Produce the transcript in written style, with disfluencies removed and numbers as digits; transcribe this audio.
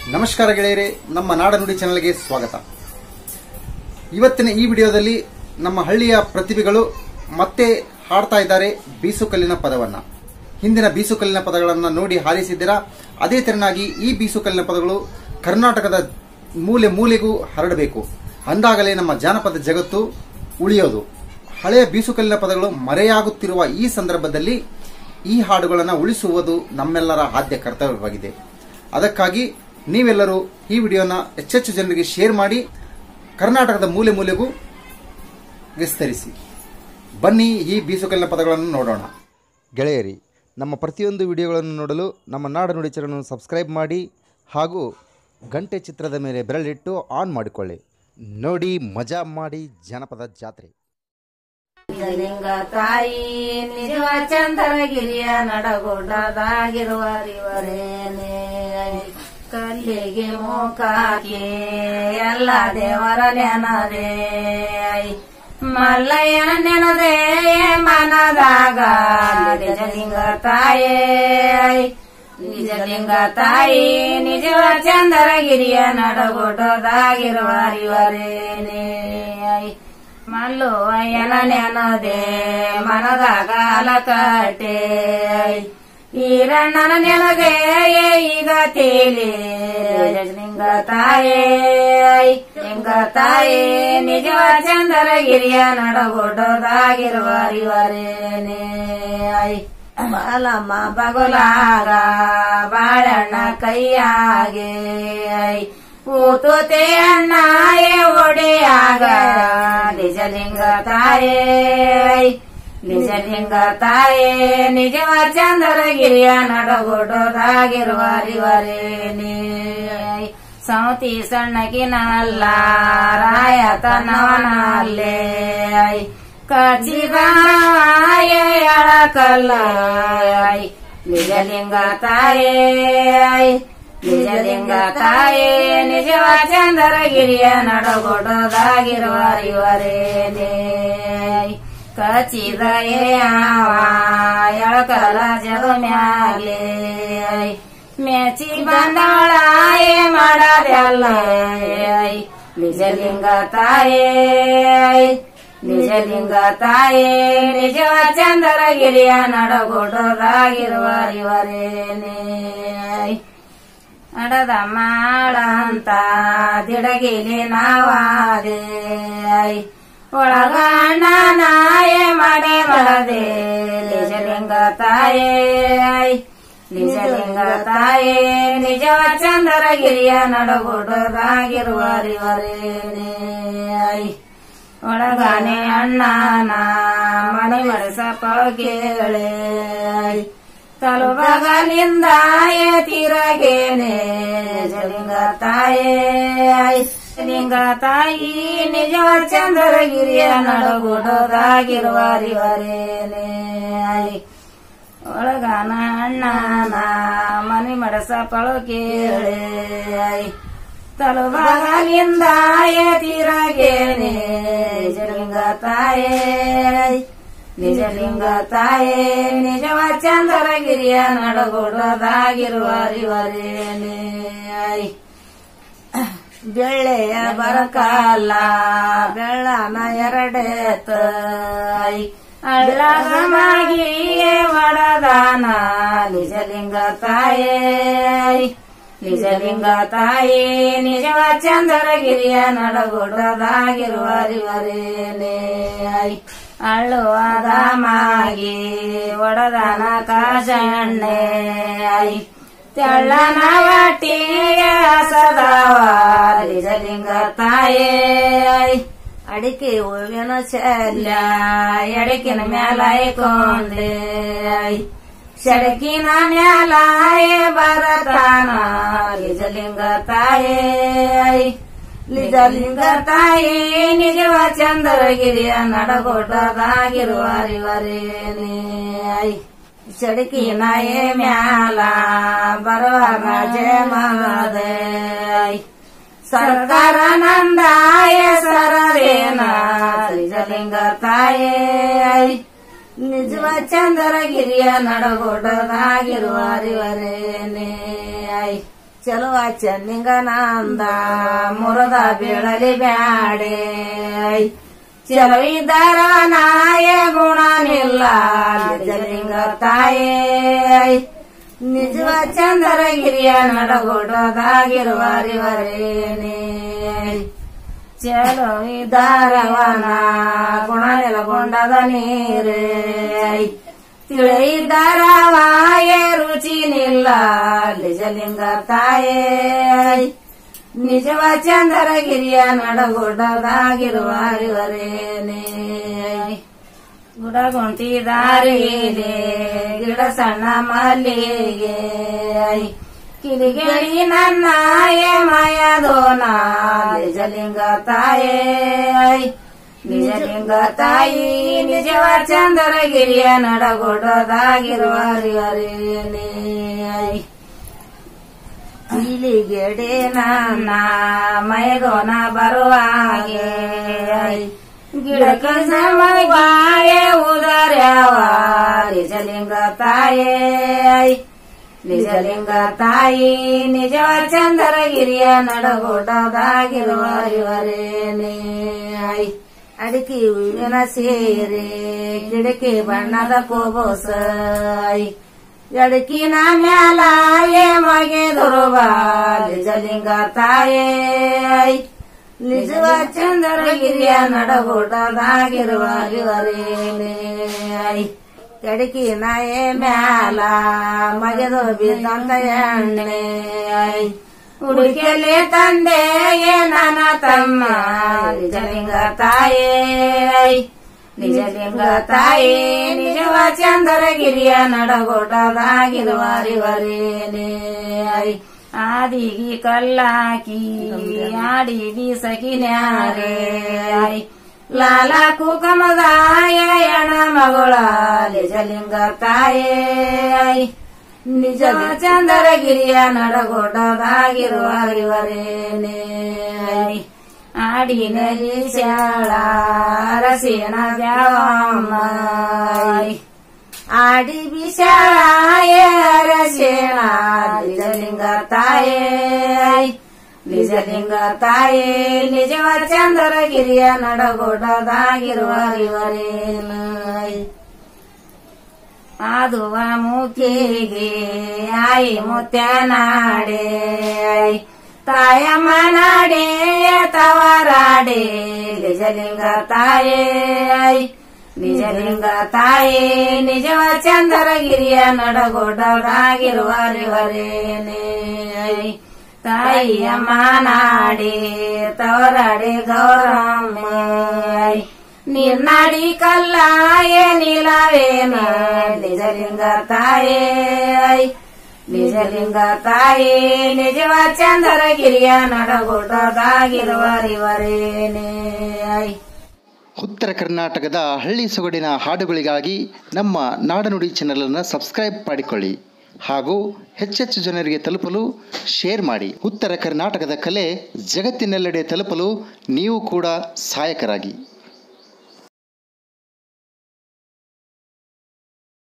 ನಮಸ್ಕಾರ ಗೆಳೆಯರೇ, ನಮ್ಮ ನಾಡನುಡಿ ಚಾನೆಲ್ಗೆ ಸ್ವಾಗತ. ಇವತ್ತಿನ ಈ ವಿಡಿಯೋದಲ್ಲಿ ನಮ್ಮ ಹಳ್ಳಿಯ ಪ್ರತಿಭೆಗಳು ಮತ್ತೆ ಹಾಡ್ತಾ ಇದ್ದಾರೆ ಬೀಸುಕಲ್ಲಿನ ಪದವನ್ನ. ಹಿಂದಿನ ಬೀಸುಕಲ್ಲಿನ ಪದಗಳನ್ನು ನೋಡಿ ಹಾರಿಸಿದ್ದೀರಾ. ಅದೇ ತೆರನಾಗಿ ಈ ಬೀಸುಕಲ್ಲಿನ ಪದಗಳು ಕರ್ನಾಟಕದ ಮೂಲೆ ಮೂಲೆಗೂ ಹರಡಬೇಕು. ಅಂದಾಗಲೇ ನಮ್ಮ ಜಾನಪದ ಜಗತ್ತು ಉಳಿಯೋದು. ಹಳೆಯ ಬೀಸುಕಲ್ಲಿನ ಪದಗಳು ಮರೆಯಾಗುತ್ತಿರುವ ಈ ಸಂದರ್ಭದಲ್ಲಿ ಈ ಹಾಡುಗಳನ್ನು ಉಳಿಸುವುದು ನಮ್ಮೆಲ್ಲರ ಆದ್ಯ ಕರ್ತವ್ಯವಾಗಿದೆ. ಅದಕ್ಕಾಗಿ ನೀವೆಲ್ಲರೂ ಈ ವಿಡಿಯೋನ ಹೆಚ್ಚೆಚ್ಚು ಜನರಿಗೆ ಶೇರ್ ಮಾಡಿ ಕರ್ನಾಟಕದ ಮೂಲೆ ಮೂಲೆಗೂ ವಿಸ್ತರಿಸಿ. ಬನ್ನಿ ಈ ಬೀಸುಕಲ್ಲಿನ ಪದಗಳನ್ನು ನೋಡೋಣ. ಗೆಳೆಯರಿ, ನಮ್ಮ ಪ್ರತಿಯೊಂದು ವಿಡಿಯೋಗಳನ್ನು ನೋಡಲು ನಮ್ಮ ನಾಡನುಡಿ ಚಾನೆಲ್ ಸಬ್ಸ್ಕ್ರೈಬ್ ಮಾಡಿ ಹಾಗೂ ಗಂಟೆ ಚಿತ್ರದ ಮೇಲೆ ಬೆರಳಿಟ್ಟು ಆನ್ ಮಾಡಿಕೊಳ್ಳಿ. ನೋಡಿ, ಮಜಾ ಮಾಡಿ. ಜನಪದ ಜಾತ್ರೆ. ಲಿಂಗ ತಾಯಿ ನಿಜವ ಚಂದ್ರಗಿರಿಯ ನಡಗುಡ್ಡದಾಗಿರುವ ರಿವರೇನೆ ಕಲ್ಲಿಗೆ ಮೂಕಾಕಿ ಎಲ್ಲ ದೇವರ ನೆನದೇ ಮಲ್ಲಯ್ಯನ ನೆನದೇ ಮನದಾಗ ನಿಜಲಿಂಗ ತಾಯೇ ನಿಜಲಿಂಗ ತಾಯಿ ನಿಜವ ಚಂದ್ರಗಿರಿಯ ನಡಗುಡ್ಡದಾಗಿರುವ ರಿವರೇನೆ ಮಲ್ಲಯ್ಯನ ನೆನದೇ ಮನದಾಗ ಅಲಕಟ್ಟೆ ಈರಣ್ಣನ ನೆನದೇ ಈಗ ತೇಲಿ ನಿಜಲಿಂಗ ತಾಯೇ ಲಿಂಗ ತಾಯೇ ನಿಜವ ಚಂದ್ರಗಿರಿಯ ನಡಗುಡ್ಡದಾಗಿರುವ ರಿವರೇನೆ ಬಾಲಮ್ಮ ಬಗುಲಾಗ ಬಾಳಣ್ಣ ಕೈಯಾಗೆ ಕೂತುತೆ ಅಣ್ಣಾಯೇ ಒಡೆಯಾಗ ನಿಜಲಿಂಗ ತಾಯೇ ನಿಜಲಿಂಗ ತಾಯೇ ನಿಜವ ಚಂದ್ರಗಿರಿಯ ನಡಗುಡ್ಡದಾಗಿರುವ ರಿವರೇನೆ ಸೌತಿ ಸಣ್ಣಗಿನಲ್ಲ ರಾಯ ತನ್ನವನಲ್ಲೇ ಕಚಿದ ಎಳಕಲ್ಲ ನಿಜಲಿಂಗ ತಾಯೇ ನಿಜಲಿಂಗ ತಾಯೇ ನಿಜವ ಚಂದ್ರಗಿರಿಯ ನಡಗುಡ್ಡದಾಗಿರುವ ರಿವರೇನೆ ಕಚಿದ ಎಳಕಲ ಜಗ ಮ್ಯಾಲೆ ಮೆಚ್ಚಿ ಬಂದವಳಾಯೇ ಮಾಡದಲ್ಲ ನಿಜಲಿಂಗ ತಾಯೇ ನಿಜಲಿಂಗ ತಾಯೇ ನಿಜವ ಚಂದ್ರಗಿರಿಯ ನಡಗುಡ್ಡದಾಗಿರುವ ರಿವರೇನೆ ಅಡದ ಮಾಡಂತ ದಿಡಗಿಲಿ ನಾವಾದೆ ಒಳಗಣ್ಣ ನಾಯ ಮಡೆ ಮಳದೆ ನಿಜಲಿಂಗ ತಾಯೇ ನಿಜಲಿಂಗ ತಾಯೇ ನಿಜವ ಚಂದ್ರಗಿರಿಯ ನಡಗುಡ್ಡದಾಗಿರುವ ರಿವರೇನೆ ಒಳಗಾನೆ ಅಣ್ಣನ ಮಣಿ ಮರಸ ಪಳಗೇಳೆ ತಲುಬಗಲಿಂದ ತಿರಗೇನೆ ನಿಜಲಿಂಗ ತಾಯೇ ಲಿಂಗ ತಾಯಿ ನಿಜವ ಚಂದ್ರಗಿರಿಯ ನಡಗುಡ್ಡದಾಗಿರುವ ರಿವರೇನೆ ಒಳಗಾನ ಅಣ್ಣನ ಮನಿ ಮಡಸ ಪಳಗೇಳೆ ತಲುಬಗಲಿಂದ ತಿರಗೇನೆ ನಿಜಲಿಂಗ ತಾಯೇ ನಿಜಲಿಂಗ ತಾಯೇ ನಿಜವ ಚಂದ್ರಗಿರಿಯ ನಡಗುಡ್ಡದಾಗಿರುವ ರಿವರೇನೆ ಬೆಳ್ಳೆಯ ಬರಕಾಲ ಬೆಳ್ಳನ ಎರಡೇತ ಅಳ್ಳಗಮಾಗಿಯೇ ಒಡದಾನ ನಿಜಲಿಂಗ ತಾಯೇ ನಿಜಲಿಂಗ ತಾಯೇ ನಿಜವ ಚಂದ್ರಗಿರಿಯ ನಡಗುಡ್ಡದಾಗಿರುವ ರಿವರೇನೆ ಅಳ್ಳುವಾದ ಮಾಗಿ ಒಡದಾನ ಕಾಶಣ್ಣೆ ತೆಳ್ಳನ ವಾಟಿಯ ಸದಾವ ನಿಜಲಿಂಗ ತಾಯೇ ಅಡಿಕೆ ಹೂವಿನ ಶಲ್ಯ ಎಡಕಿನ ಮ್ಯಾಲ ಕೊಂಡೆ ಸಡಕಿನ ಮ್ಯಾಲ ಬರತಾನ ನಿಜಲಿಂಗ ತಾಯೇ ನಿಜಲಿಂಗ ತಾಯೇ ನಿಜವ ಚಂದ್ರಗಿರಿಯ ನಡಗುಡ್ಡದಾಗಿರುವ ರಿವರೇನೆ ಸಡಕಿನ ಮ್ಯಾಲ ಬರುವಾಗ ಜಯ ಮಗದೆ ಸರ್ಕಾರ ನಂದಾಯ ಸರದೇನ ನಿಜಲಿಂಗ ತಾಯೇ ನಿಜವ ಚಂದ್ರಗಿರಿಯ ನಡಗುಡ್ಡದಾಗಿರುವ ರಿವರೇನೆ ಚಲುವ ಚಂದಿಂಗನಂದ ಮುರದ ಬೀಳಲಿ ಬ್ಯಾಡೆ ಚಲುವಿದ್ದರ ನಾಯ ಗುಣನಿಲ್ಲ ನಿಜಲಿಂಗ ತಾಯೇ ನಿಜವ ಚಂದ್ರಗಿರಿಯ ನಡಗೊಡದಾಗಿರುವರಿವರೇನೇ ಚಲುವಿದ್ದಾರವನ ಗುಣ ನೆಲಗೊಂಡದ ನೀರೇ ತಿಳಿದಾರವಾಯ ರುಚಿ ನಿಲ್ಲ ನಿಜಲಿಂಗ ತಾಯೇ ನಿಜವ ಚಂದ್ರಗಿರಿಯ ನಡಗೊಡದಾಗಿರುವರಿವರೇನೇ ಗುಡಗುಂಟಿ ದಾರಿಲೆ ಗಿಡ ಸಣ್ಣ ಮಲ್ಲಿಗೆ ಕಿಲಿಗೇಡಿ ನನ್ನಾಯ ಮಾಯದೋನ ನಿಜಲಿಂಗ ತಾಯೇ ನಿಜಲಿಂಗ ತಾಯಿ ನಿಜವ ಚಂದ್ರಗಿರಿಯ ನಡಗೊಡದಾಗಿರುವರಿವರೇನೇ ಕಿಲಿಗೇಡಿ ನನ್ನ ಮಯದೋನ ಬರುವಾಗೆ ಗಿಡಕ್ಕೆ ಸಮವಾಯ ಉದರ್ಯಾವ ನಿಜಲಿಂಗ ತಾಯೇ ನಿಜಲಿಂಗ ತಾಯಿ ನಿಜವ ಚಂದ್ರಗಿರಿಯ ನಡಗೊಡದಾಗಿರುವರಿವರೇನೇ ಅಡಿಕೆ ಹೂವಿನ ಸೀರೆ ಗಿಡಕ್ಕೆ ಬಣ್ಣದ ಕೋಬೋಸ ಎಡಕಿನ ಮ್ಯಾಲಾಯೇ ಮಗೆ ದುರ್ಬ ನಿಜಲಿಂಗ ತಾಯೇ ನಿಜವ ಚಂದ್ರಗಿರಿಯ ನಡಗೊಡದಾಗಿರುವರಿವರೇನೇ ಎಡಕಿನ ಮ್ಯಾಲ ಮಗೆದು ಬಿದ್ದಂಗ ಎಣ್ಣೆ ಹುಡುಕೆಲೆ ತಂದೆ ನನ್ನ ತಮ್ಮ ನಿಜಲಿಂಗ ತಾಯೇ ನಿಜಲಿಂಗ ತಾಯೇ ನಿಜವ ಚಂದ್ರಗಿರಿಯ ನಡಗೊಡದಾಗಿರುವರಿವರೇನೇ ಆದಿಗಿ ಕಲ್ಲಾಕಿ ಆಡಿ ಬೀಸಕಿನ್ಯಾರೆ ಲಾಲ ಕುಕಮದಾಯ ಎಣ ಮಗಳ ನಿಜಲಿಂಗ ತಾಯೇ ನಿಜ ಚಂದ್ರಗಿರಿಯ ನಡಗೊಡದಾಗಿರುವರಿವರೇನೇ ಆಡಿನಲ್ಲಿ ಶಾಳ ರಸಿನ ದ್ಯಾವಮ್ಮ ಆಡಿ ಬಿಶಾಳಾಯ ರಸೇಣ ನಿಜಲಿಂಗ ತಾಯೇ ನಿಜಲಿಂಗ ತಾಯೇ ನಿಜವ ಚಂದ್ರಗಿರಿಯ ನಡಗೊಡದಾಗಿರುವರಿವರೇನೇ ಆದುವ ಮುಖಿಗೆ ಆಯಿ ಮುತ್ಯನಾಡೆ ತಾಯಮ್ಮ ನಾಡೆ ತವರಾಡೆ ನಿಜಲಿಂಗ ತಾಯೇ ನಿಜಲಿಂಗ ತಾಯೇ ನಿಜವ ಚಂದ್ರಗಿರಿಯ ನಡಗೊಡದಾಗಿರುವರಿವರೇನೇ ತಾಯಿಯಮ್ಮ ನಾಡೆ ತವರಾಡೆ ಗೌರಮ್ಮ ನಿರ್ನಾಡಿ ಕಲ್ಲಾಯ ನಿಲವೇನ ನಿಜಲಿಂಗ ತಾಯೇ ನಿಜಲಿಂಗ ತಾಯೇ ನಿಜವ ಚಂದ್ರಗಿರಿಯ ನಡಗೊಡದಾಗಿರುವರಿವರೇನೇ ಉತ್ತರ ಕರ್ನಾಟಕದ ಹಳ್ಳಿ ಸೊಗಡಿನ ಹಾಡುಗಳಿಗಾಗಿ ನಮ್ಮ ನಾಡನುಡಿ ಚಾನೆಲನ್ನು ಸಬ್ಸ್ಕ್ರೈಬ್ ಮಾಡಿಕೊಳ್ಳಿ ಹಾಗೂ ಹೆಚ್ಚೆಚ್ಚು ಜನರಿಗೆ ತಲುಪಲು ಶೇರ್ ಮಾಡಿ. ಉತ್ತರ ಕರ್ನಾಟಕದ ಕಲೆ ಜಗತ್ತಿನೆಲ್ಲೆಡೆ ತಲುಪಲು ನೀವು ಕೂಡ ಸಹಾಯಕರಾಗಿ.